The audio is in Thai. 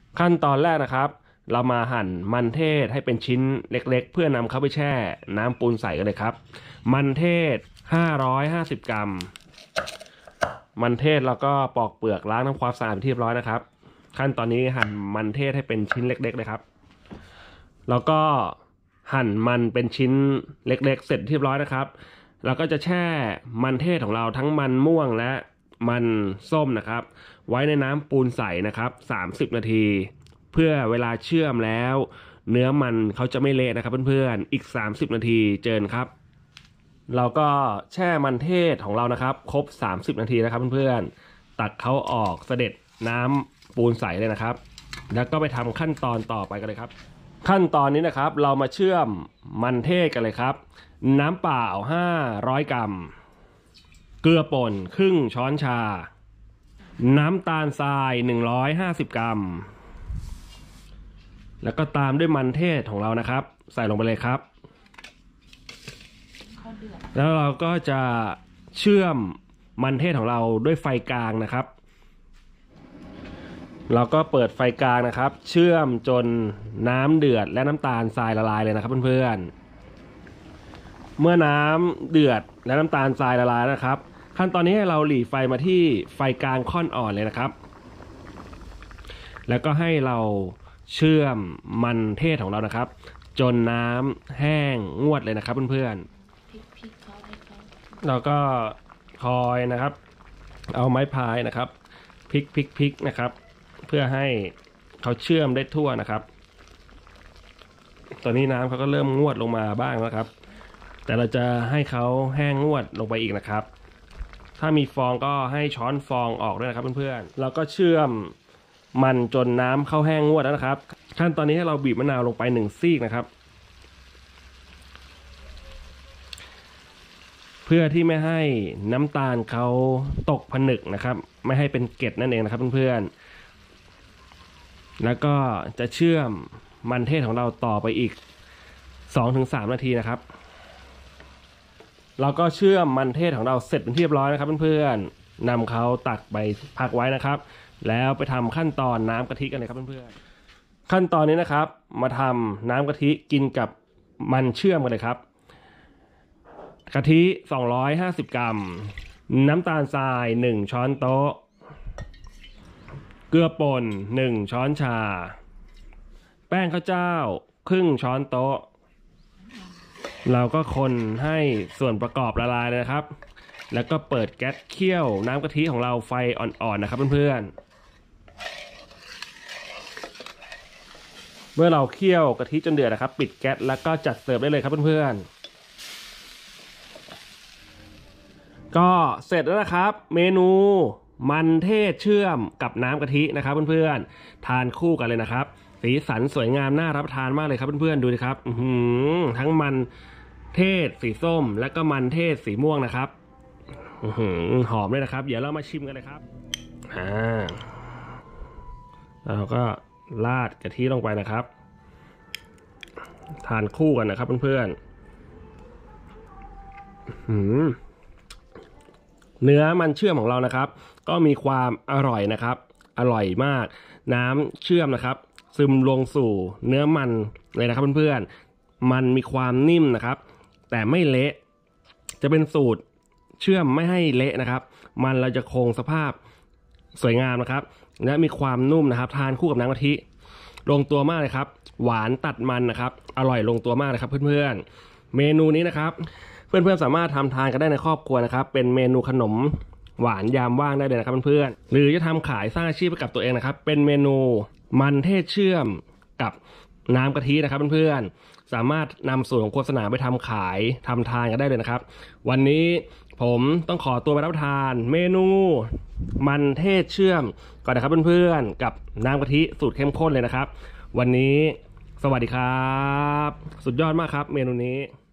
ขั้นตอนแรกนะครับเรามาหั่นมันเทศให้เป็นชิ้นเล็กๆเพื่อนำเข้าไปแช่น้ำปูนใสกันเลยครับมันเทศ550กรัมมันเทศแล้วก็ปอกเปลือกล้างทำความสะอาดที่เรียบร้อยนะครับขั้นตอนนี้หั่นมันเทศให้เป็นชิ้นเล็กๆเลยครับแล้วก็หั่นมันเป็นชิ้นเล็กๆเสร็จเรียบร้อยนะครับเราก็จะแช่มันเทศของเราทั้งมันม่วงและมันส้มนะครับไว้ในน้ำปูนใสนะครับ30นาทีเพื่อเวลาเชื่อมแล้วเนื้อมันเขาจะไม่เละนะครับเพื่อนๆอีก30นาทีเจอครับเราก็แช่มันเทศของเรานะครับครบ30นาทีนะครับเพื่อนๆตักเขาออกเสด็จน้ำปูนใสเลยนะครับแล้วก็ไปทำขั้นตอนต่อไปกันเลยครับขั้นตอนนี้นะครับเรามาเชื่อมมันเทศกันเลยครับน้ำเปล่า500กรัมเกลือป่นครึ่งช้อนชาน้ำตาลทราย150กรัมแล้วก็ตามด้วยมันเทศของเรานะครับใส่ลงไปเลยครับแล้วเราก็จะเชื่อมมันเทศของเราด้วยไฟกลางนะครับเราก็เปิดไฟกลางนะครับเชื่อมจนน้ำเดือดและน้ำตาลทรายละลายเลยนะครับเพื่อนๆเมื่อน้ำเดือดและน้ำตาลทรายละลายนะครับขั้นตอนนี้เราหลีไฟมาที่ไฟกลางค่อนอ่อนเลยนะครับแล้วก็ให้เราเชื่อมมันเทศของเรานะครับจนน้ำแห้งงวดเลยนะครับเพื่อนๆเราก็คอยนะครับเอาไม้พายนะครับพลิกนะครับเพื่อให้เขาเชื่อมได้ทั่วนะครับตอนนี้น้ำเขาก็เริ่มงวดลงมาบ้างแล้วครับแต่เราจะให้เขาแห้งงวดลงไปอีกนะครับถ้ามีฟองก็ให้ช้อนฟองออกด้วยนะครับเพื่อนๆเราก็เชื่อมมันจนน้ำเข้าแห้งงวดแล้วนะครับขั้นตอนนี้ให้เราบีบมะนาวลงไป1ซีกนะครับเพื่อที่ไม่ให้น้ำตาลเขาตกผนึกนะครับไม่ให้เป็นเกล็ดนั่นเองนะครับเพื่อนๆแล้วก็จะเชื่อมมันเทศของเราต่อไปอีก 2-3 นาทีนะครับเราก็เชื่อมมันเทศของเราเสร็จเป็นที่เรียบร้อยนะครับเพื่อนๆนำเขาตักไปพักไว้นะครับแล้วไปทำขั้นตอนน้ำกะทิกันเลยครับเพื่อนๆขั้นตอนนี้นะครับมาทำน้ำกะทิกินกับมันเชื่อมกันเลยครับกะทิ250กรัมน้ำตาลทราย1ช้อนโต๊ะเกลือป่น1ช้อนชาแป้งข้าวเจ้าครึ่งช้อนโต๊ะเราก็คนให้ส่วนประกอบละลายเลยนะครับแล้วก็เปิดแก๊สเคี่ยวน้ำกะทิของเราไฟอ่อนๆนะครับเพื่อนๆเมื่อเราเคี่ยวกะทิจนเดือดนะครับปิดแก๊สแล้วก็จัดเสิร์ฟได้เลยครับเพื่อนๆก็เสร็จแล้วนะครับเมนูมันเทศเชื่อมกับน้ำกะทินะครับเพื่อนๆทานคู่กันเลยนะครับสีสันสวยงามน่ารับประทานมากเลยครับเพื่อนๆดูดิครับทั้งมันเทศสีส้มและก็มันเทศสีม่วงนะครับหอมเลยนะครับเดี๋ยวเรามาชิมกันเลยครับเราก็ราดกะทิลงไปนะครับทานคู่กันนะครับเพื่อนๆเนื้อมันเชื่อมของเรานะครับก็มีความอร่อยนะครับอร่อยมากน้ำเชื่อมนะครับซึมลงสู่เนื้อมันเลยนะครับเพื่อนๆมันมีความนิ่มนะครับแต่ไม่เละจะเป็นสูตรเชื่อมไม่ให้เละนะครับมันเราจะคงสภาพสวยงามนะครับและมีความนุ่มนะครับทานคู่กับน้ำกะทิลงตัวมากเลยครับหวานตัดมันนะครับอร่อยลงตัวมากเลยครับเพื่อนๆเมนูนี้นะครับเพื่อนๆสามารถทำทานกันได้ในครอบครัวนะครับเป็นเมนูขนมหวานยามว่างได้เลยนะครับเพื่อนๆหรือจะทำขายสร้างอาชีพให้กับตัวเองนะครับเป็นเมนูมันเทศเชื่อมกับน้ำกะทินะครับเพื่อนๆสามารถนำสูตรของโฆษณาไปทำขายทำทานกันได้เลยนะครับวันนี้ผมต้องขอตัวไปรับประทานเมนูมันเทศเชื่อมก่อนนะครับเพื่อนๆกับน้ำกะทิสูตรเข้มข้นเลยนะครับวันนี้สวัสดีครับสุดยอดมากครับเมนูนี้